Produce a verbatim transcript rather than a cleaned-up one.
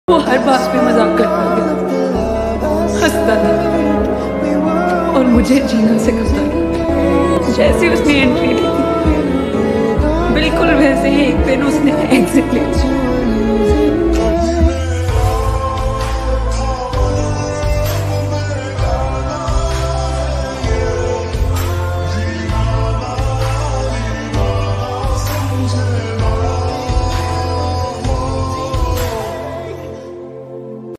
वो हर बात पे मजाक करता था, हंसता था और मुझे जीना सिखाता था। जैसे उसने एंट्री ली थी, बिल्कुल वैसे ही एक दिन उसने एग्जिट ली।